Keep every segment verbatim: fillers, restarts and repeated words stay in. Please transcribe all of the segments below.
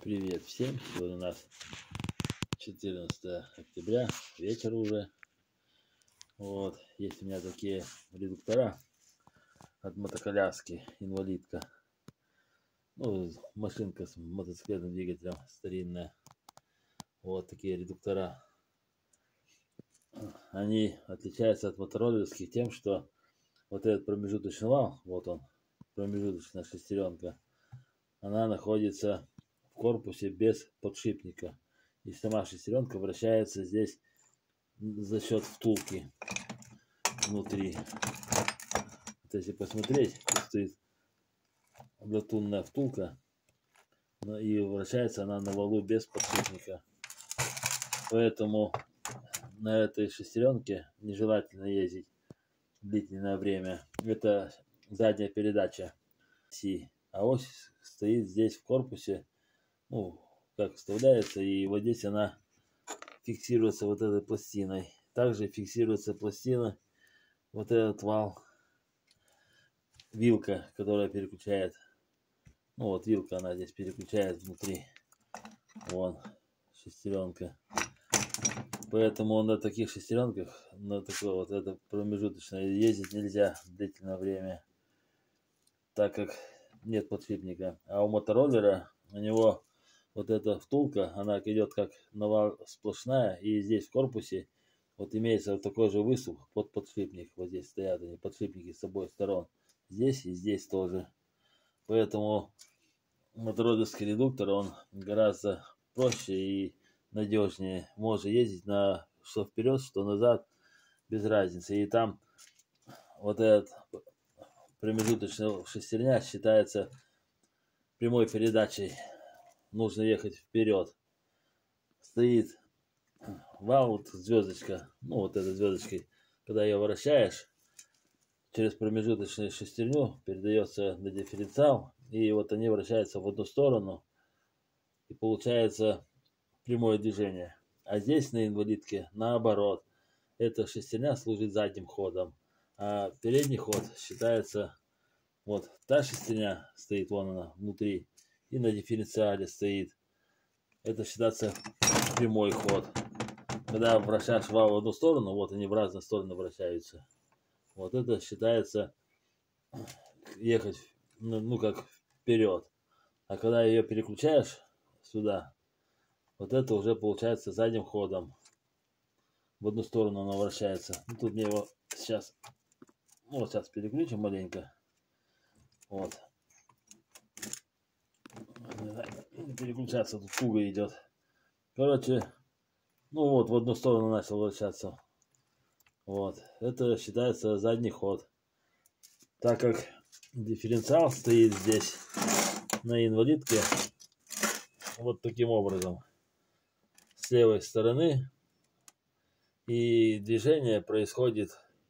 Привет всем! Сегодня у нас четырнадцатое октября, вечер уже. Вот, есть у меня такие редуктора от мотоколяски, инвалидка. Ну, машинка с мотоциклетным двигателем старинная. Вот такие редуктора. Они отличаются от мотороллерских тем, что вот этот промежуточный вал, вот он, промежуточная шестеренка, она находится в корпусе без подшипника. И сама шестеренка вращается здесь за счет втулки внутри. Вот если посмотреть, тут стоит латунная втулка, и вращается она на валу без подшипника. Поэтому на этой шестеренке нежелательно ездить длительное время. Это задняя передача. А ось стоит здесь в корпусе, ну, как вставляется, и вот здесь она фиксируется вот этой пластиной. Также фиксируется пластина, вот этот вал, вилка, которая переключает. Ну вот вилка, она здесь переключает внутри. Вон шестеренка. Поэтому на таких шестеренках, на такой вот это промежуточное, ездить нельзя длительное время, так как нет подшипника. А у мотороллера у него вот эта втулка, она идет как навал сплошная, и здесь в корпусе вот имеется вот такой же выступ под подшипник. Вот здесь стоят они, подшипники с обоих сторон. Здесь и здесь тоже. Поэтому мотороллерский редуктор, он гораздо проще и надежнее. Можно ездить на что вперед, что назад, без разницы. И там вот этот промежуточная шестерня считается прямой передачей. Нужно ехать вперед. Стоит вал, вот звездочка, ну вот этой звездочкой, когда ее вращаешь, через промежуточную шестерню передается на дифференциал, и вот они вращаются в одну сторону, и получается прямое движение. А здесь на инвалидке наоборот. Эта шестерня служит задним ходом, а передний ход считается, вот та шестерня стоит, вон она внутри, и на дифференциале стоит. Это считается прямой ход. Когда вращаешь вал в одну сторону, вот они в разные стороны вращаются. Вот это считается ехать, ну, ну как вперед. А когда ее переключаешь сюда, вот это уже получается задним ходом. В одну сторону она вращается. Ну, тут мне его сейчас, ну, вот сейчас переключим маленько. Вот. Переключаться тут туго идет. Короче, ну вот, в одну сторону начал вращаться. Вот. Это считается задний ход. Так как дифференциал стоит здесь на инвалидке вот таким образом. С левой стороны. И движение происходит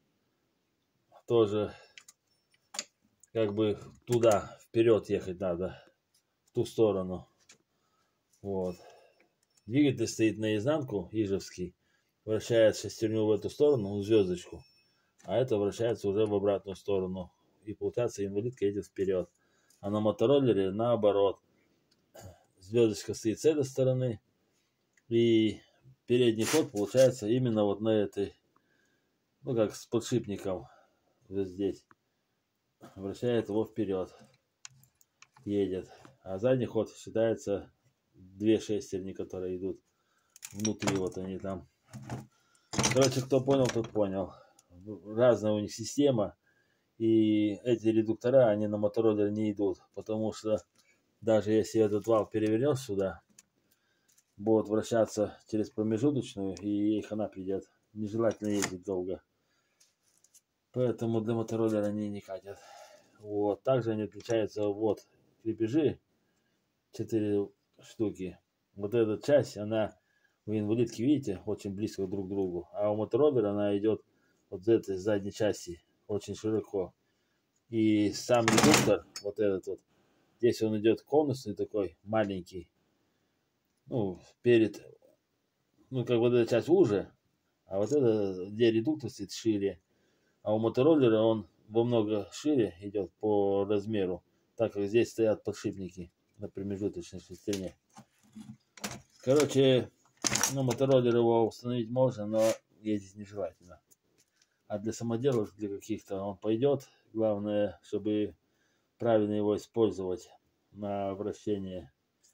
тоже как бы туда, вперед ехать надо, в ту сторону. Вот. Двигатель стоит наизнанку, ижевский, вращает шестерню в эту сторону, в звездочку, а это вращается уже в обратную сторону. И получается инвалидка едет вперед. А на мотороллере наоборот. Звездочка стоит с этой стороны, и передний ход получается именно вот на этой, ну как с подшипником, вот здесь. Вращает его вперед. Едет. А задний ход считается две шестерни, которые идут внутри, вот они там. Короче, кто понял, тот понял. Разная у них система. И эти редуктора, они на мотороллере не идут. Потому что даже если этот вал перевернешь сюда, будет вращаться через промежуточную, и ей хана придет. Нежелательно ездить долго. Поэтому для мотороллера они не катят. Вот. Также они отличаются, вот, крепежи, четыре штуки. Вот эта часть, она у инвалидки, видите, очень близко друг к другу. А у мотороллера она идет вот с этой задней части очень широко. И сам редуктор, вот этот вот, здесь он идет конусный такой, маленький. Ну, перед, ну, как вот эта часть уже, а вот это, где редуктор стоит, шире. А у мотороллера он во много шире идет по размеру, так как здесь стоят подшипники. на промежуточной шестерне. Короче, ну, мотороллер его установить можно, но ездить нежелательно. А для самоделок, для каких-то он пойдет. Главное, чтобы правильно его использовать на вращение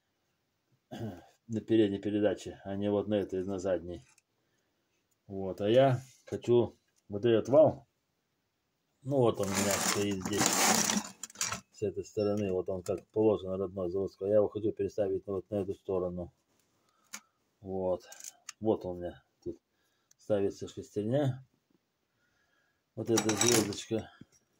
на передней передаче, а не вот на этой, на задней. Вот, а я хочу вот этот вал. Ну вот он у меня стоит здесь, с этой стороны, вот он как положено родной заводской. Я его хочу переставить вот на эту сторону. Вот, вот он у меня тут ставится шестерня. Вот эта звездочка.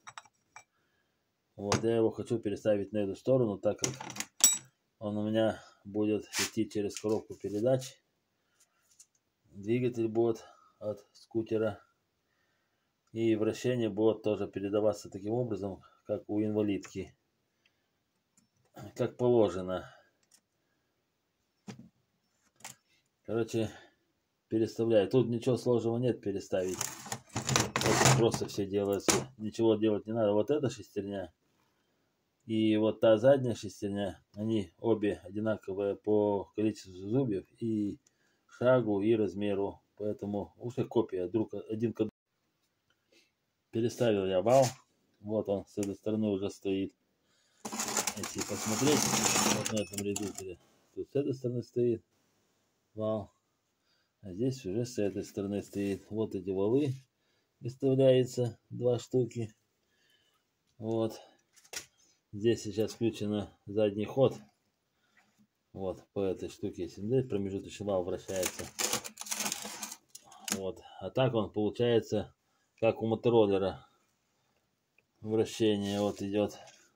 Вот, я его хочу переставить на эту сторону, так как он у меня будет идти через коробку передач. Двигатель будет от скутера. И вращение будет тоже передаваться таким образом, как у инвалидки. Как положено. Короче, переставляю. Тут ничего сложного нет переставить. Вот просто все делается. Ничего делать не надо. Вот эта шестерня и вот та задняя шестерня, они обе одинаковые по количеству зубьев и шагу, и размеру. Поэтому уже копия друг один к одному. Переставил я вал. Вот он с этой стороны уже стоит. Если посмотреть, вот на этом редукторе. Тут с этой стороны стоит вал. А здесь уже с этой стороны стоит. Вот эти валы выставляются. Два штуки. Вот. Здесь сейчас включено задний ход. Вот по этой штуке. Если промежуточный вал вращается. Вот. А так он получается как у мотороллера. Вращение вот идет.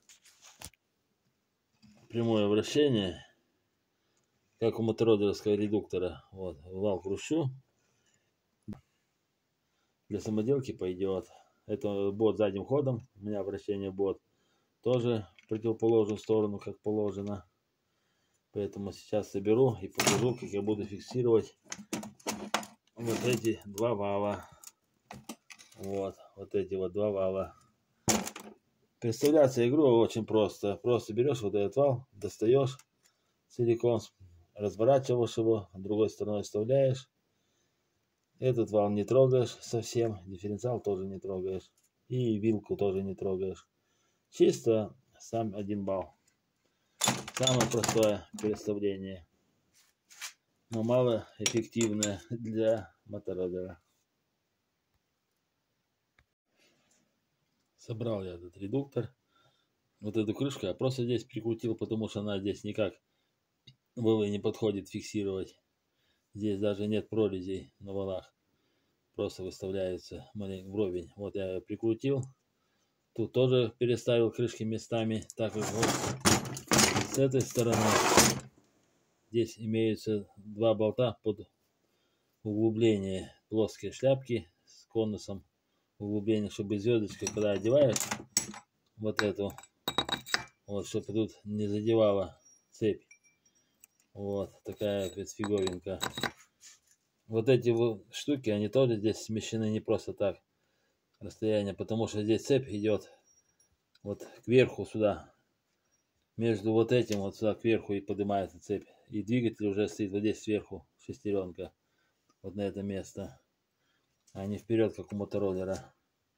Прямое вращение. Как у мотороллеровского редуктора. Вот. Вал кручу. Для самоделки пойдет. Это будет задним ходом. У меня вращение будет тоже в противоположную сторону, как положено. Поэтому сейчас соберу и покажу, как я буду фиксировать вот эти два вала. Вот, вот эти вот два вала. Представляется игру очень просто. Просто берешь вот этот вал, достаешь целиком, разворачиваешь его, другой стороной вставляешь. Этот вал не трогаешь совсем, дифференциал тоже не трогаешь. И вилку тоже не трогаешь. Чисто сам один вал. Самое простое переставление. Но мало эффективное для мотороллера. Собрал я этот редуктор. Вот эту крышку я просто здесь прикрутил, потому что она здесь никак валы не подходит фиксировать. Здесь даже нет прорезей на валах. Просто выставляется вровень. Вот я ее прикрутил. Тут тоже переставил крышки местами, так как вот с этой стороны здесь имеются два болта под углубление плоские шляпки с конусом углубления, чтобы звездочка, когда одеваешь вот эту, вот, чтобы тут не задевала цепь. Вот такая вот фиговинка. Вот эти вот штуки, они тоже здесь смещены не просто так расстояние, потому что здесь цепь идет вот кверху сюда, между вот этим вот сюда кверху и поднимается цепь, и двигатель уже стоит вот здесь сверху, шестеренка, вот на это место, а не вперед, как у мотороллера.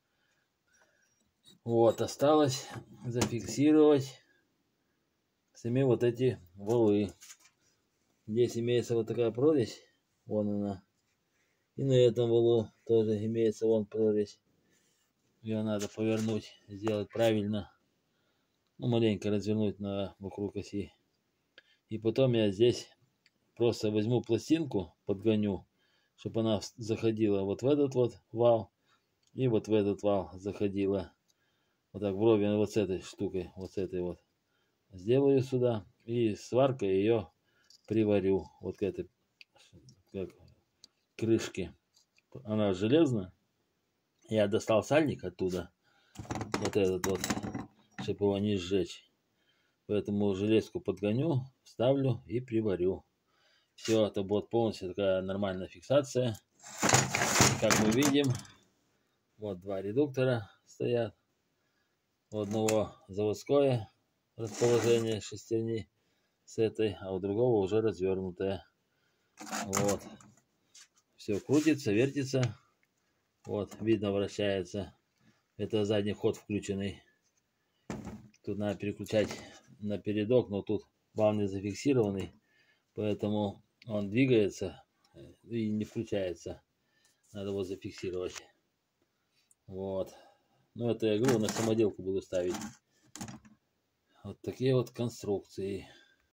Вот, осталось зафиксировать сами вот эти валы. Здесь имеется вот такая прорезь, вон она, и на этом валу тоже имеется вон прорезь. Ее надо повернуть, сделать правильно. Ну, маленько развернуть на, вокруг оси. И потом я здесь просто возьму пластинку, подгоню, чтобы она заходила вот в этот вот вал. И вот в этот вал заходила. Вот так вровень вот с этой штукой, вот с этой вот. Сделаю сюда. И сваркой ее приварю. Вот к этой как, крышке. Она железная. Я достал сальник оттуда, вот этот вот, чтобы его не сжечь. Поэтому железку подгоню, вставлю и приварю. Все, это будет полностью такая нормальная фиксация. И как мы видим, вот два редуктора стоят. У одного заводское расположение шестерни, с этой, а у другого уже развернутая. Вот. Все крутится, вертится. Вот, видно, вращается. Это задний ход включенный. Тут надо переключать на передок, но тут вал не зафиксированный, поэтому он двигается и не включается. Надо его зафиксировать. Вот. Ну, это я говорю, на самоделку буду ставить. Вот такие вот конструкции.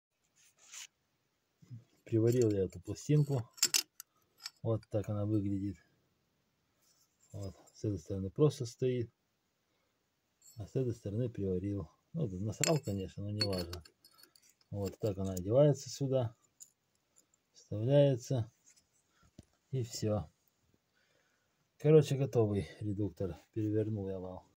Приварил я эту пластинку. Вот так она выглядит. Вот. С этой стороны просто стоит, а с этой стороны приварил. Ну, насрал, конечно, но не важно. Вот так она одевается сюда, вставляется, и все. Короче, готовый редуктор. Перевернул я вал.